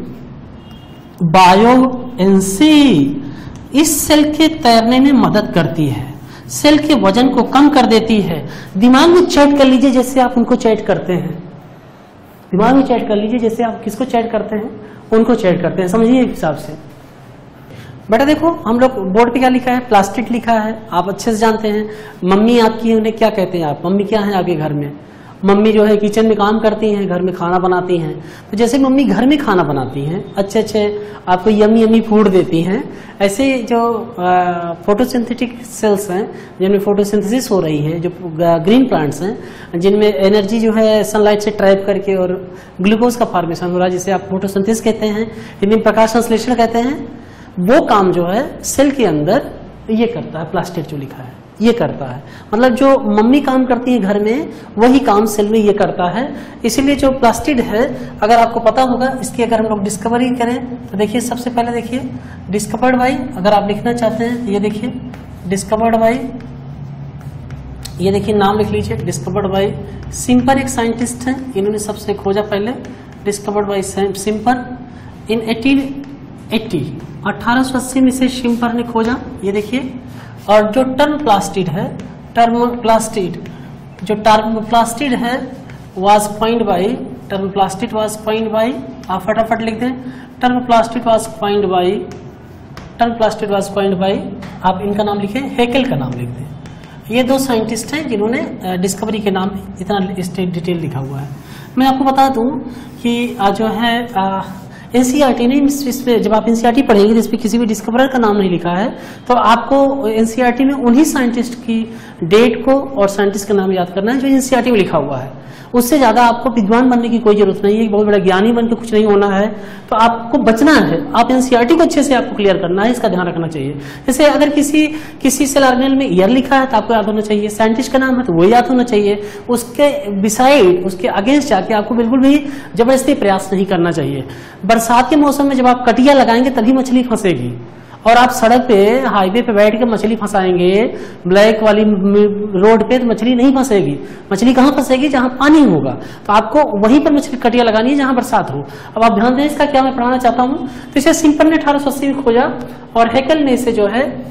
बायोएनसी, इस सेल के तैरने में मदद करती है, सेल के वजन को कम कर देती है। दिमाग में चैट कर लीजिए जैसे आप उनको चैट करते हैं, दिमाग में चैट कर लीजिए जैसे आप किसको चैट करते हैं, उनको चैट करते हैं, समझिए हिसाब से। बेटा देखो, हम लोग बोर्ड पे क्या लिखा है, प्लास्टिड लिखा है, आप अच्छे से जानते हैं। मम्मी आपकी, उन्हें क्या कहते हैं आप, मम्मी क्या है आपके घर में? मम्मी जो है किचन में काम करती हैं, घर में खाना बनाती हैं। तो जैसे मम्मी घर में खाना बनाती हैं, अच्छे अच्छे आपको यमी यमी फूड देती हैं, ऐसे जो फोटोसिंथेटिक सेल्स हैं जिनमें फोटोसिंथेसिस हो रही है, जो ग्रीन प्लांट्स हैं जिनमें एनर्जी जो है सनलाइट से ट्रैप करके और ग्लूकोज का फॉर्मेशन हो रहा है जिसे आप फोटोसिंथेसिस कहते हैं, हिंदी में प्रकाश संश्लेषण कहते हैं, वो काम जो है सेल के अंदर ये करता है। प्लास्टिड जो लिखा है ये करता है, मतलब जो मम्मी काम करती है घर में वही काम सेल में ये करता है। इसीलिए जो प्लास्टिड है, अगर आपको पता होगा, इसकी अगर हम लोग डिस्कवरी करें तो देखिए, सबसे पहले देखिए डिस्कवर्ड बाय, अगर आप लिखना चाहते हैं तो ये देखिए डिस्कवर्ड बाय, ये देखिए नाम लिख लीजिए डिस्कवर्ड बाय सिम्पर। एक साइंटिस्ट हैं, इन्होंने सबसे खोजा पहले, डिस्कवर्ड बाय सिम्पर इन 1880 में से शिम्पर ने खोजा, ये देखिए। और जो टर्म प्लास्टिड है, टर्म प्लास्टिड है was coined by, term plastid was coined by, आप फटाफट लिख दें, term plastid was coined by, आप इनका नाम लिखें, हेकेल का नाम लिख दें। ये दो साइंटिस्ट हैं जिन्होंने डिस्कवरी के नाम में इतना डिटेल लिखा हुआ है। मैं आपको बता दूं कि जो है एनसीईआरटी ने इसमें, जब आप एनसीईआरटी पढ़ेंगे जिसमें किसी भी डिस्कवरर का नाम नहीं लिखा है, तो आपको एनसीईआरटी में उन्हीं साइंटिस्ट की डेट को और साइंटिस्ट का नाम याद करना है जो एनसीईआरटी में लिखा हुआ है। उससे ज्यादा आपको विद्वान बनने की कोई जरूरत नहीं है, बहुत बड़ा ज्ञानी बन के कुछ नहीं होना है। तो आपको बचना है, आप एनसीईआरटी को अच्छे से आपको क्लियर करना है, इसका ध्यान रखना चाहिए। जैसे अगर किसी सेल ऑर्गेनेल में ईयर लिखा है तो आपको याद होना चाहिए, साइंटिस्ट का नाम है तो वो याद होना चाहिए। उसके बिसाइड, उसके अगेंस्ट जाके आपको बिल्कुल भी जबरदस्ती प्रयास नहीं करना चाहिए। बरसात के मौसम में जब आप कटिया लगाएंगे तभी मछली फंसेगी, और आप सड़क पे, हाईवे पे बैठ के मछली फंसाएंगे ब्लैक वाली रोड पे, तो मछली नहीं फंसेगी। मछली कहाँ फंसेगी? जहां पानी होगा। तो आपको वहीं पर मछली कटिया लगानी है जहां बरसात हो। अब आप ध्यान दें, इसका क्या मैं पढ़ाना चाहता हूं। तो इसे सिम्पल ने 1880 में खोजा और हेकेल ने इसे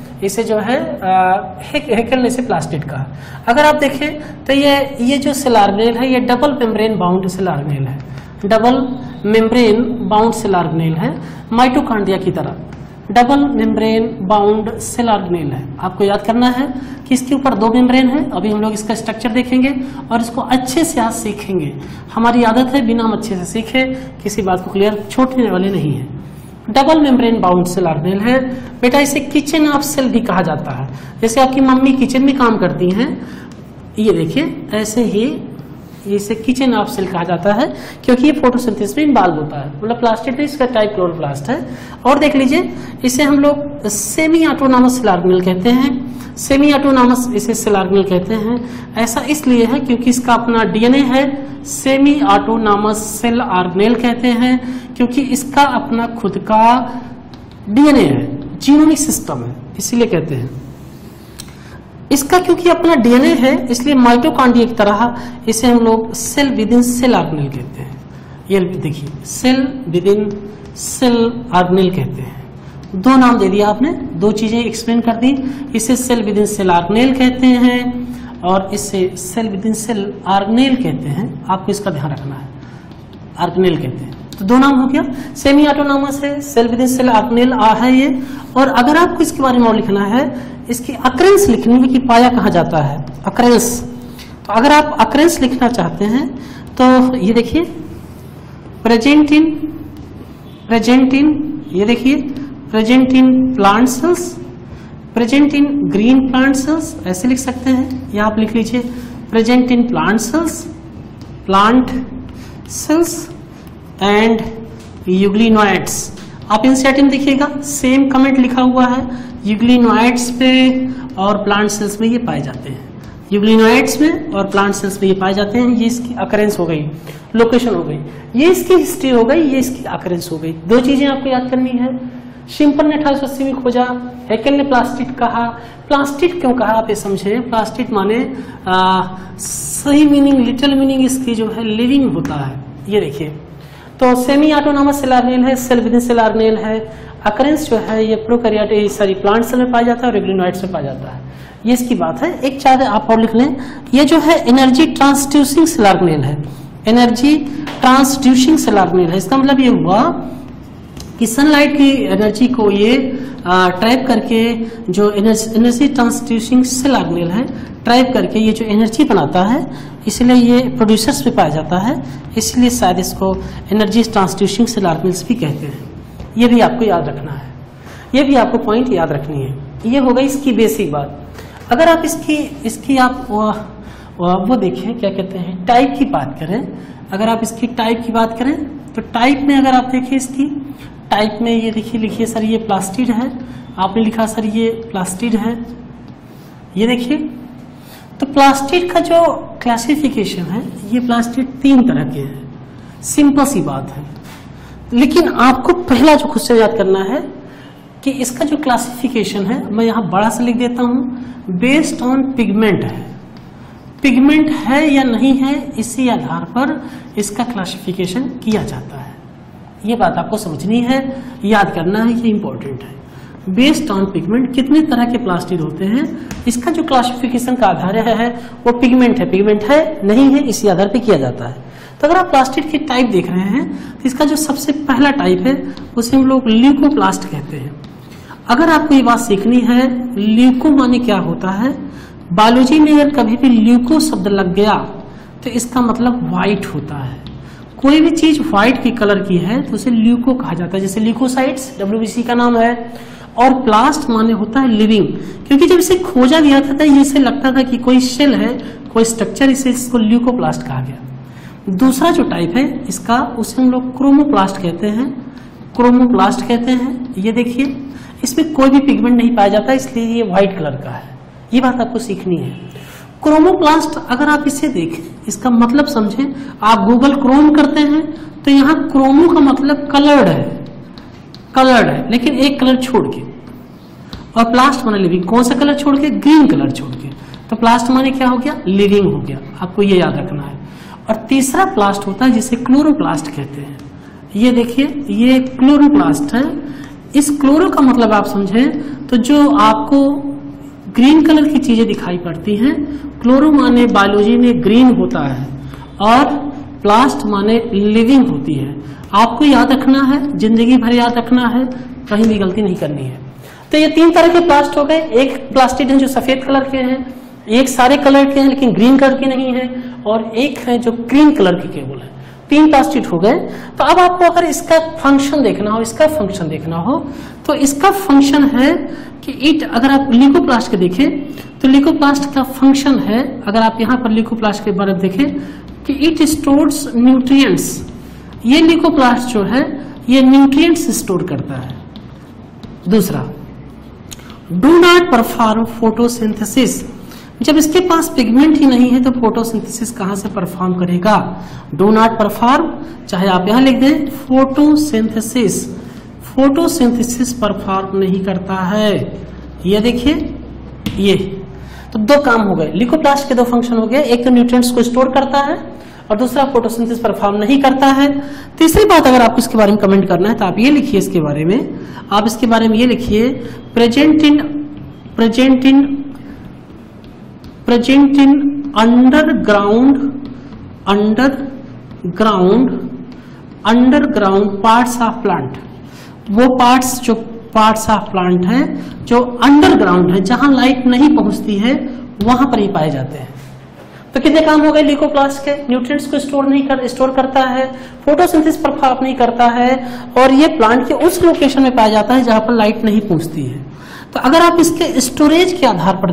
इसे प्लास्टिड कहा। अगर आप देखें तो ये जो सेल ऑर्गेनेल है, ये double membrane bound cell organelle है, double membrane bound cell organelle है, माइटोकॉन्ड्रिया की तरह double membrane bound cell organelle है। आपको याद करना है कि इसके ऊपर दो मेम्ब्रेन है। अभी हम लोग इसका स्ट्रक्चर देखेंगे और इसको अच्छे से आज सीखेंगे। हमारी आदत है बिना हम अच्छे से सीखे किसी बात को क्लियर छोड़ने वाले नहीं है। Double membrane bound cell organelle है। बेटा इसे किचन ऑफ सेल भी कहा जाता है। जैसे आपकी मम्मी किचन में काम करती हैं, ये देखिए ऐसे ही इसे किचन ऑफ सेल कहा जाता है, क्योंकि ये फोटोसिंथेसिस में इन्वॉल्व होता है। मतलब प्लास्टिड इसका टाइप क्लोरोप्लास्ट है। और देख लीजिए, इसे हम लोग सेमी ऑटोनॉमस सेल ऑर्गेनेल कहते हैं। सेमी ऑटोनॉमस इसे सेल ऑर्गेनेल कहते हैं। ऐसा इसलिए है क्योंकि इसका अपना डीएनए है। सेमी ऑटोनॉमस सेल ऑर्गेनेल कहते हैं क्योंकि इसका अपना खुद का डीएनए है। जीनोमिक सिस्टम है, इसीलिए कहते हैं। इसका क्योंकि अपना डीएनए है इसलिए माइटोकॉन्ड्रिया की तरह इसे हम लोग cell within cell organelle कहते हैं। ये देखिए cell within cell organelle कहते हैं। दो नाम दे दिया आपने, दो चीजें एक्सप्लेन कर दी। इसे cell within cell organelle कहते हैं और इसे cell within cell organelle कहते हैं। आपको इसका ध्यान रखना है, ऑर्गेनेल कहते हैं। तो दो नाम हो गया, सेमी ऑटोनॉमस है, cell within cell organelle है ये। और अगर आपको इसके बारे में और लिखना है, इसकी अकरेंस लिखनी है कि पाया कहाँ जाता है, अकरेंस। तो अगर आप अकरेंस लिखना चाहते हैं तो ये देखिए प्रेजेंट इन ये देखिए present in plant cells, present in green plant cells, ऐसे लिख सकते हैं। या आप लिख लीजिए present in plant cells and euglenoids. आप इंसर्ट में देखिएगा सेम कमेंट लिखा हुआ है, यूग्लिनोइड्स पे और प्लांट सेल्स में ये पाए जाते हैं। यूग्लिनोइड्स में और प्लांट सेल्स में ये पाए जाते हैं। ये इसकी अकरेंस हो गई, लोकेशन हो गई। ये इसकी हिस्ट्री हो गई, ये इसकी अकरेंस हो गई। दो चीजें आपको याद करनी है। शिम्पल ने 1880 में खोजा, हैकेल ने प्लास्टिड कहा। प्लास्टिड क्यों कहा आप ये समझे, प्लास्टिड माने सही मीनिंग, लिटिल मीनिंग इसकी जो है लिविंग होता है। ये देखिए तो सेमी ऑटोनॉमस सेल ऑर्गेनेल है, cell within cell organelle है। अकरेंस जो है ये प्रोकैरियोट सॉरी प्लांट सेल में पाया जाता है और यूग्लिनोइड्स में पाया जाता है। ये इसकी बात है। एक चाहे आप और लिख लें, ये जो है एनर्जी ट्रांसड्यूसिंग सेल ऑर्गेनेल है, एनर्जी ट्रांसड्यूसिंग सेल ऑर्गेनेल है। इसका मतलब ये हुआ कि सनलाइट की एनर्जी को ये ट्रैप करके जो एनर्जी ट्रांसड्यूसिंग सेल ऑर्गेनेल है, ट्रैप करके ये जो एनर्जी बनाता है, इसलिए ये प्रोड्यूसर्स पे पाया जाता है। इसलिए शायद इसको एनर्जी ट्रांसड्यूसिंग सेल ऑर्गेनेल्स भी कहते हैं। ये भी आपको याद रखना है, ये भी आपको पॉइंट याद रखनी है। ये हो गई इसकी बेसिक बात। अगर आप इसकी आप वो देखें क्या कहते हैं टाइप की बात करें, अगर आप इसकी टाइप की बात करें तो टाइप में अगर आप देखें इसकी टाइप में ये देखिए, लिखिए सर ये प्लास्टिड है, आपने लिखा सर ये प्लास्टिड है। ये देखिए तो प्लास्टिड का जो क्लासिफिकेशन है, ये प्लास्टिड 3 तरह के हैं। सिंपल सी बात है, लेकिन आपको पहला जो क्वेश्चन याद करना है कि इसका जो क्लासिफिकेशन है, मैं यहां बड़ा से लिख देता हूं, बेस्ड ऑन पिगमेंट है। पिगमेंट है या नहीं है, इसी आधार पर इसका क्लासिफिकेशन किया जाता है। ये बात आपको समझनी है, याद करना है, ये इंपॉर्टेंट है। बेस्ड ऑन पिगमेंट कितने तरह के प्लास्टिड होते हैं, इसका जो क्लासिफिकेशन का आधार है वो पिगमेंट है, पिगमेंट है नहीं है, इसी आधार पे किया जाता है। तो अगर आप प्लास्टिड की टाइप देख रहे हैं तो इसका जो सबसे पहला टाइप है उसे हम लोग ल्यूकोप्लास्ट कहते हैं। अगर आपको ये बात सीखनी है, ल्यूको माने क्या होता है, बायोलॉजी में अगर कभी भी ल्यूको शब्द लग गया तो इसका मतलब व्हाइट होता है। कोई भी चीज व्हाइट की कलर की है तो उसे ल्यूको कहा जाता है, जैसे ल्यूकोसाइट्स WBC का नाम है। और प्लास्ट माने होता है लिविंग, क्योंकि जब इसे खोजा गया था तो इसे लगता था कि कोई सेल है, कोई स्ट्रक्चर, इसको ल्यूकोप्लास्ट कहा गया। दूसरा जो टाइप है इसका, उसे हम लोग क्रोमोप्लास्ट कहते हैं, क्रोमोप्लास्ट कहते हैं। ये देखिए इसमें कोई भी पिगमेंट नहीं पाया जाता, इसलिए ये व्हाइट कलर का है। ये बात आपको सीखनी है। क्रोमोप्लास्ट अगर आप इसे देखें, इसका मतलब समझें, आप गूगल क्रोम करते हैं तो यहाँ क्रोमो का मतलब कलर्ड है, कलर्ड है, लेकिन एक कलर छोड़ के। और प्लास्ट माने लिविंग, कौन सा कलर छोड़ के, ग्रीन कलर छोड़ के। तो प्लास्ट माने क्या हो गया, लिविंग हो गया। आपको ये याद रखना है। और तीसरा प्लास्ट होता है जिसे क्लोरोप्लास्ट कहते हैं। ये देखिए ये क्लोरोप्लास्ट है। इस क्लोरो का मतलब आप समझें तो जो आपको ग्रीन कलर की चीजें दिखाई पड़ती हैं, क्लोरो माने बायोलॉजी में ग्रीन होता है और प्लास्ट माने लिविंग होती है। आपको याद रखना है, जिंदगी भर याद रखना है, कहीं भी गलती नहीं करनी है। तो ये 3 तरह के प्लास्ट हो गए। एक प्लास्टिड है जो सफेद कलर के हैं, एक सारे कलर के हैं लेकिन ग्रीन कलर के नहीं है, और एक है जो ग्रीन कलर के केवल है। 3 प्लास्टिड हो गए। तो अब आपको अगर इसका फंक्शन देखना हो, इसका फंक्शन देखना हो, तो इसका फंक्शन है कि इट, अगर आप ल्यूकोप्लास्ट के देखें तो ल्यूकोप्लास्ट का फंक्शन है, अगर आप यहाँ पर ल्यूकोप्लास्ट के बारे में देखें कि इट स्टोर्स न्यूट्रिएंट्स। ये ल्यूकोप्लास्ट जो है ये न्यूट्रिएंट्स स्टोर करता है। दूसरा, डू नॉट परफॉर्म फोटोसिंथेसिस। जब इसके पास पिगमेंट ही नहीं है तो फोटोसिंथेसिस कहां से परफॉर्म करेगा। डू नॉट परफॉर्म, चाहे आप यहां लिख दें फोटोसिंथेसिस। फोटोसिंथेसिस परफॉर्म नहीं करता है। ये देखिए, ये तो दो काम हो गए, ल्यूकोप्लास्ट के दो फंक्शन हो गए, एक तो न्यूट्रिएंट्स को स्टोर करता है और दूसरा फोटोसिंथेसिस परफॉर्म नहीं करता है। तीसरी बात अगर आपको इसके बारे में कमेंट करना है तो आप ये लिखिए, इसके बारे में आप इसके बारे में ये लिखिए, present in underground parts of plant. वो पार्ट्स जो पार्ट्स ऑफ प्लांट हैं जो अंडरग्राउंड है, जहां लाइट नहीं पहुंचती है, वहां पर ही पाए जाते हैं। तो कितने काम हो गए ल्यूकोप्लास्ट के? न्यूट्रिएंट्स को स्टोर करता है, फोटोसिंथेसिस परफॉर्म नहीं करता है, और ये प्लांट के उस लोकेशन में पाया जाता है जहां पर लाइट नहीं पहुंचती है। तो अगर आप इसके स्टोरेज के आधार पर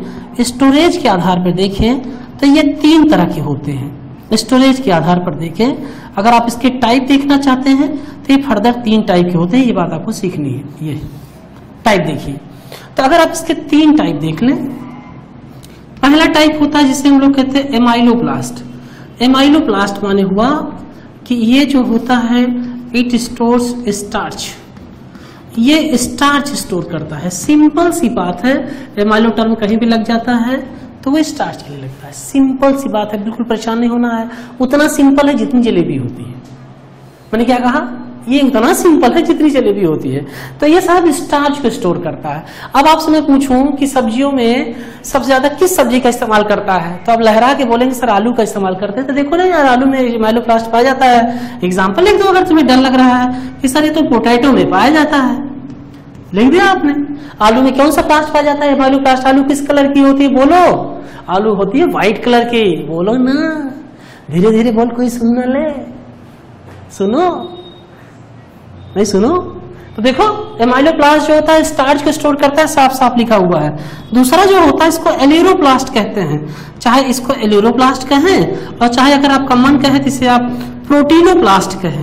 देखें, तो ये तीन तरह के होते हैं। स्टोरेज के आधार पर देखें, अगर आप इसके टाइप देखना चाहते हैं तो ये फर्दर तीन टाइप के होते हैं, ये बात आपको सीखनी है। ये टाइप देखिए, तो अगर आप इसके तीन टाइप देख लें, पहला टाइप होता है जिसे हम लोग कहते हैं एमाइलोप्लास्ट। एमाइलोप्लास्ट माने हुआ कि ये जो होता है इट स्टोर्स स्टार्च, ये स्टार्च स्टोर करता है। सिंपल सी बात है, एमाइलो टर्म कहीं भी लग जाता है तो वो स्टार्च के लिए लगता है। सिंपल सी बात है, बिल्कुल परेशान नहीं होना है। उतना सिंपल है जितनी जलेबी होती है। मैंने क्या कहा? ये उतना सिंपल है जितनी जलेबी होती है। तो ये साहब स्टार्च को स्टोर करता है। अब आपसे मैं पूछूं कि सब्जियों में सबसे ज्यादा किस सब्जी का इस्तेमाल करता है, तो आप लहरा के बोलेंगे सर आलू का इस्तेमाल करते हैं। तो देखो ना यार, आलू में एमाइलोप्लास्ट पाया जाता है। एग्जाम्पल लिख दो अगर तुम्हें डर लग रहा है कि सर ये तो पोटैटो में पाया जाता है। लिख दिया आपने। आलू में कौन सा प्लास्ट पाया जाता है? एमाइलोप्लास्ट। आलू किस कलर की होती है? बोलो। आलू होती है व्हाइट कलर की। बोलो ना, धीरे धीरे बोल, कोई सुन न ले। सुनो, नहीं सुनो? तो देखो, एमाइलोप्लास्ट जो होता है स्टार्च को स्टोर करता है, साफ साफ लिखा हुआ है। दूसरा जो होता है इसको एलेरोप्लास्ट कहते हैं। चाहे इसको एलेरोप्लास्ट कहें और चाहे अगर आपका मन कहे तो इसे आप प्रोटीनोप्लास्ट कहें।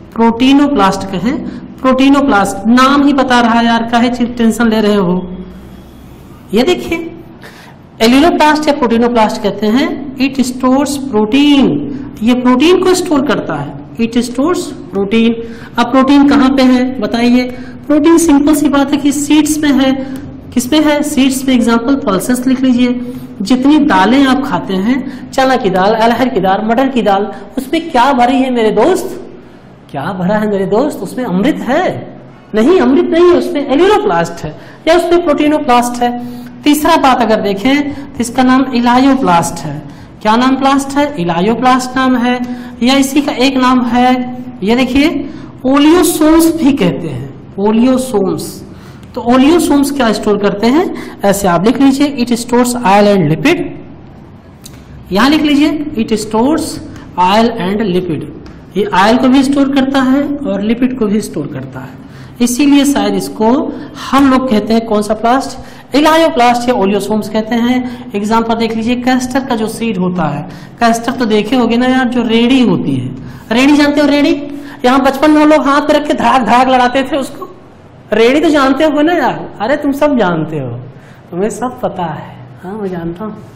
प्रोटीनोप्लास्ट नाम ही बता रहा है यार, काहे टेंशन ले रहे हो? ये देखिए, एलेरोप्लास्ट या प्रोटीनोप्लास्ट कहते हैं इट स्टोर्स प्रोटीन। ये प्रोटीन को स्टोर करता है, इट स्टोर्स प्रोटीन। अब प्रोटीन कहाँ पे है बताइए? प्रोटीन सिंपल सी बात है कि सीड्स में है। किसमें है? सीड्स में। एग्जांपल पल्सेस लिख लीजिए। जितनी दालें आप खाते हैं, चना की दाल, अरहर की दाल, मटर की दाल, उसमें क्या भरी है मेरे दोस्त? क्या भरा है मेरे दोस्त? उसमें अमृत है? नहीं, अमृत नहीं है, उसमें एलेरोप्लास्ट है या उसमें प्रोटीनोप्लास्ट है। तीसरा बात अगर देखें तो इसका नाम इलायोप्लास्ट है। क्या नाम प्लास्ट है? इलायोप्लास्ट नाम है। या इसी का एक नाम है, ये देखिए, ओलियोसोम्स भी कहते हैं। ओलियोसोम्स। तो ओलियोसोम्स क्या स्टोर करते हैं? ऐसे आप लिख लीजिए, it stores oil and lipid. यहां लिख लीजिए, it stores oil and lipid. ये ऑयल को भी स्टोर करता है और लिपिड को भी स्टोर करता है। इसीलिए शायद इसको हम लोग कहते हैं कौन सा प्लास्ट? इलायोप्लास्ट या ओलियोसोम्स कहते हैं। एग्जांपल देख लीजिए, कैस्टर का जो सीड होता है, कैस्टर तो देखे होगे ना यार, जो रेडी होती है। रेडी जानते हो? रेडी यहाँ बचपन में हम लोग हाथ पे रख के धाक धाक लड़ाते थे उसको। रेडी तो जानते हो ना यार? अरे तुम सब जानते हो, तुम्हें सब पता है। हाँ, मैं जानता हूँ।